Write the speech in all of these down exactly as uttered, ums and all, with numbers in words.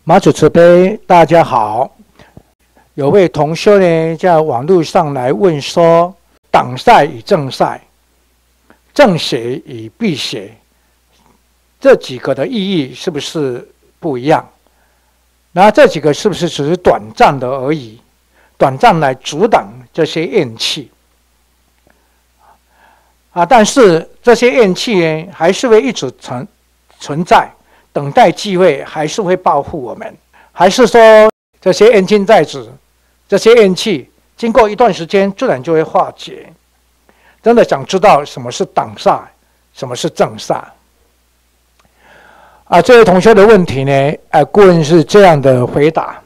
马祖慈悲，大家好。有位同修呢，在网络上来问说，挡煞与正煞、正邪与避邪，这几个的意义是不是不一样？那这几个是不是只是短暂的而已？短暂来阻挡这些怨气啊，但是这些怨气呢，还是会一直存存在。等待机会，还是会报复我们，还是说这些冤亲债主、这些怨气，经过一段时间，自然就会化解。真的想知道什么是挡煞，什么是正煞啊？这位同学的问题呢，呃，顾问是这样的回答：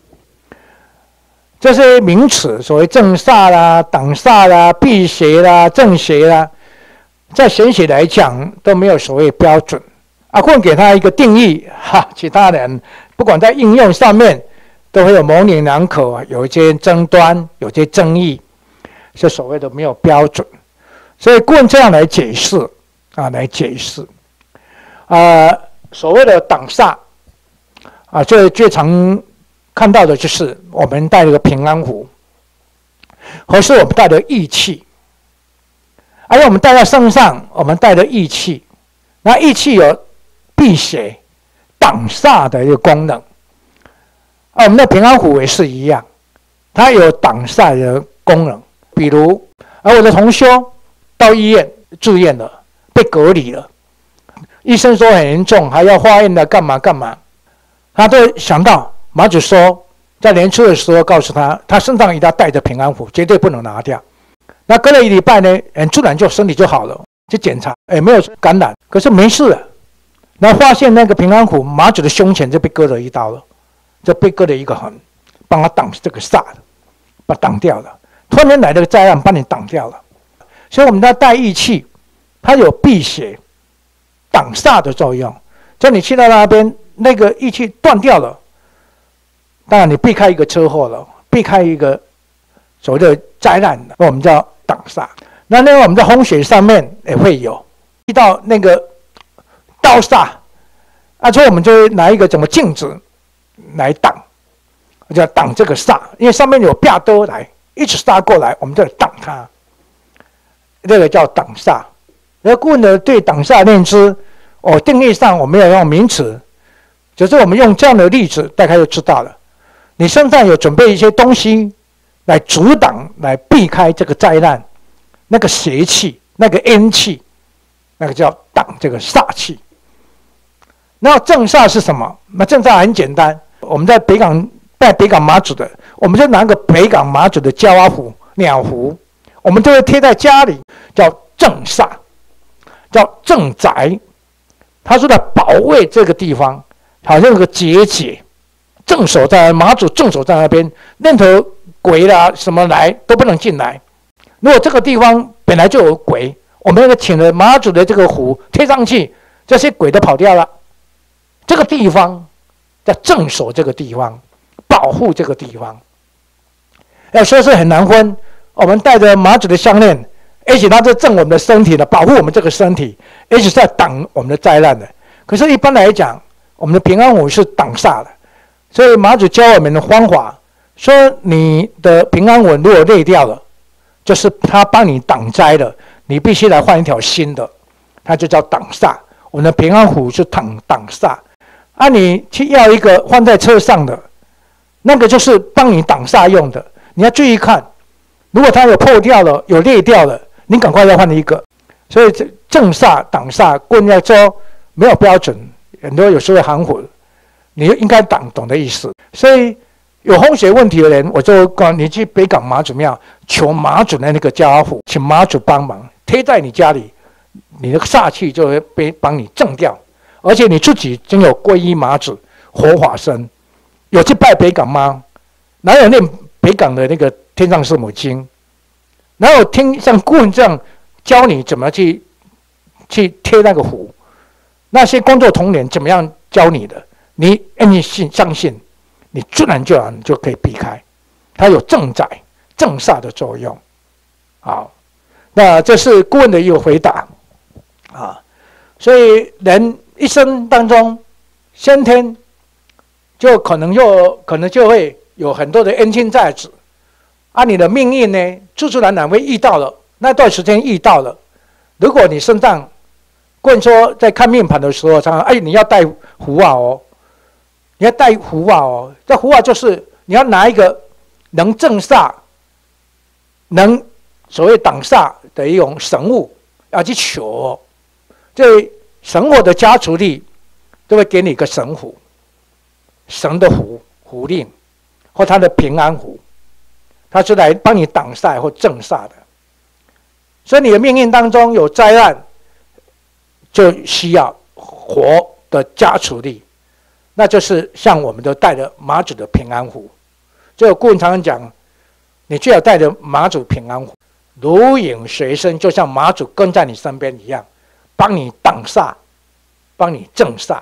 这些名词，所谓正煞啦、挡煞啦、避邪啦、正邪啦，在玄学来讲都没有所谓标准。啊，或给他一个定义，哈，其他人不管在应用上面，都会有模棱两可，有一些争端，有些争议，是所谓的没有标准。所以顾问这样来解释啊，来解释，啊、呃，所谓的挡煞啊，最最常看到的就是我们带了个平安符，或是我们带的义气，而且我们带在身上，我们带的义气，那义气有避邪、挡煞的一个功能，啊，我们的平安符也是一样，它有挡煞的功能。比如，而我的同修到医院住院了，被隔离了，医生说很严重，还要化验的，干嘛干嘛，他都想到马祖说，在年初的时候告诉他，他身上一定要带着平安符，绝对不能拿掉。那隔了一礼拜呢，很自然就身体就好了，去检查，哎，没有感染，可是没事了。然后发现那个平安符马祖的胸前就被割了一刀了，就被割了一个痕，帮他挡这个煞的，把挡掉了。突然来的灾难帮你挡掉了，所以我们要带义气，它有避邪、挡煞的作用。就你去到那边，那个义气断掉了，当然你避开一个车祸了，避开一个所谓的灾难，我们叫挡煞。那另外我们在风水上面也会有遇到那个刀煞啊，所以我们就会拿一个怎么镜子来挡，叫挡这个煞，因为上面有啪刀来一直杀过来，我们就挡它，这个叫挡煞。而顾问的对挡煞认知，哦，定义上我没有用名词，只是我们用这样的例子，大概就知道了。你身上有准备一些东西来阻挡、来避开这个灾难，那个邪气、那个阴气，那个叫挡这个煞气。那正煞是什么？那正煞很简单，我们在北港带北港马祖的，我们就拿个北港马祖的焦阿符、鸟符，我们就会贴在家里，叫正煞，叫正宅。它是在保卫这个地方，好像有个结界，正守在马祖，正守在那边，任何鬼啦什么来都不能进来。如果这个地方本来就有鬼，我们那个请了马祖的这个符贴上去，这些鬼都跑掉了。这个地方叫镇守这个地方，保护这个地方。要说是很难分，我们带着马祖的项链，而且它在镇我们的身体的，保护我们这个身体，而且在挡我们的灾难的。可是，一般来讲，我们的平安符是挡煞的，所以马祖教我们的方法，说你的平安符如果裂掉了，就是他帮你挡灾了，你必须来换一条新的，它就叫挡煞。我们的平安符是挡挡煞。啊，你去要一个放在车上的，那个就是帮你挡煞用的。你要注意看，如果它有破掉了、有裂掉了，你赶快要换一个。所以正煞、挡煞，棍要说没有标准，很多有时候含混，你应该懂懂的意思。所以有风水问题的人，我就告你去北港马祖庙求马祖的那个焦阿符，请马祖帮忙贴在你家里，你的煞气就会被帮你正掉。而且你自己真有皈依马祖活法身，有去拜北港妈，哪有念北港的那个天上圣母经，哪有听像顾问这样教你怎么去去贴那个符？那些工作同仁怎么样教你的？你你信相信，你自然就然就可以避开，它有正宅正煞的作用。好，那这是顾问的一个回答啊。所以人一生当中，先天就可能就可能就会有很多的冤亲债主，啊，你的命运呢，自自然然会遇到了，那段时间遇到了。如果你身上，棍说在看命盘的时候，常常哎，你要带符啊哦，你要带符啊哦，这符啊就是你要拿一个能正煞、能所谓挡煞的一种神物要去求哦，这神火的加持力都会给你一个神符，神的符符令或他的平安符，他是来帮你挡煞或正煞的。所以你的命运当中有灾难，就需要火的加持力，那就是像我们都带着马祖的平安符。这个顾问常常讲，你最好带着马祖平安符，如影随身，就像马祖跟在你身边一样，帮你挡煞，帮你正煞，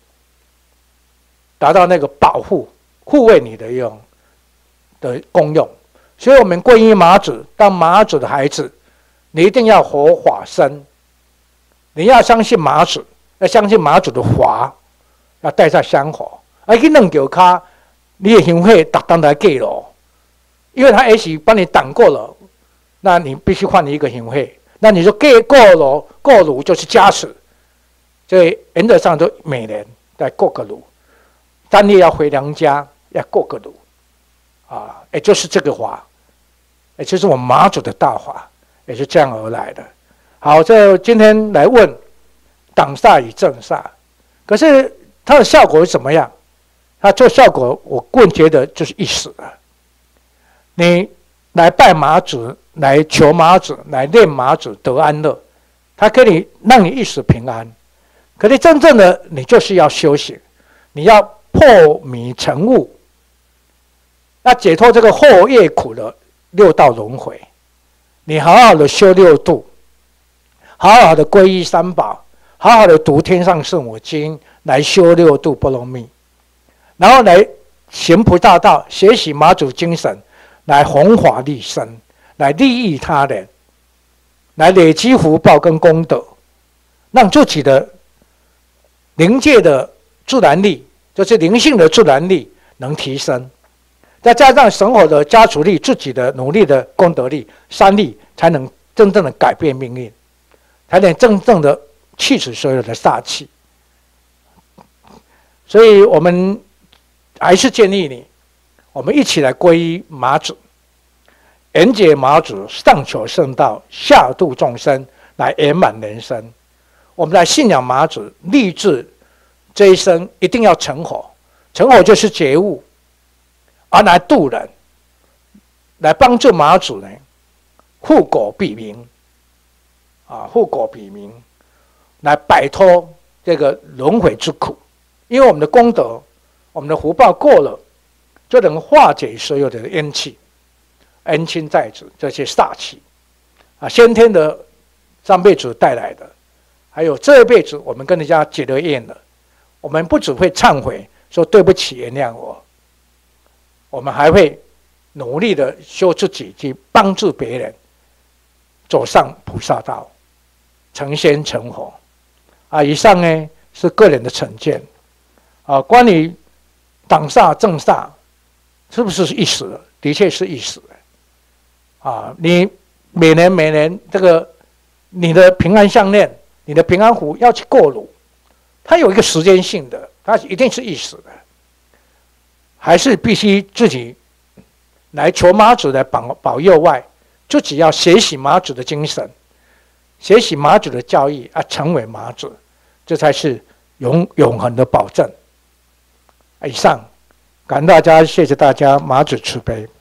达到那个保护、护卫你的用的功用。所以，我们皈依马祖，当马祖的孩子，你一定要活法身。你要相信马祖，要相信马祖的法，要带上香火。而去弄脚卡，你的香火达当来给了，因为他也许帮你挡过了，那你必须换一个香火。那你说给过了，过炉就是加持，所以原则上都每年再过个炉。当你要回娘家，要过个炉，啊，也就是这个法，也就是我们马祖的大法，也是这样而来的。好，这今天来问挡煞与正煞，可是它的效果是怎么样？它做效果，我个人觉得就是一时的。你来拜马祖，来求马祖，来念马祖得安乐，它可以让你一时平安。可是真正的你就是要修行，你要破迷成悟，要解脱这个后业苦的六道轮回。你好好的修六度。好好的皈依三宝，好好的读天上圣母经，来修六度波罗蜜，然后来行菩萨道，学习马祖精神，来弘法利生，来利益他人，来累积福报跟功德，让自己的灵界的自然力，就是灵性的自然力能提升，再加上神火的加持力，自己的努力的功德力、善力，才能真正的改变命运。才能真正的去除所有的煞气，所以我们还是建议你，我们一起来皈依马祖，缘解马祖，上求圣道，下度众生，来圆满人生。我们来信仰马祖，立志这一生一定要成佛，成佛就是觉悟，而来度人，来帮助马祖呢，护国庇民。啊，护国庇民，来摆脱这个轮回之苦。因为我们的功德，我们的福报过了，就能化解所有的冤气、冤亲债主这些煞气啊，先天的上辈子带来的，还有这一辈子我们跟人家结了怨了，我们不只会忏悔说对不起、原谅我，我们还会努力的修自己，去帮助别人走上菩萨道。成仙成佛啊！以上呢是个人的成见啊。关于挡煞正煞，是不是一时的？的确是一时的啊。你每年每年这个你的平安项链、你的平安符要去过炉，它有一个时间性的，它一定是一时的，还是必须自己来求妈祖来保保佑外，自己要学习妈祖的精神。学习马祖的教义啊，成为马祖，这才是永永恒的保证。以上，感恩大家，谢谢大家，马祖慈悲。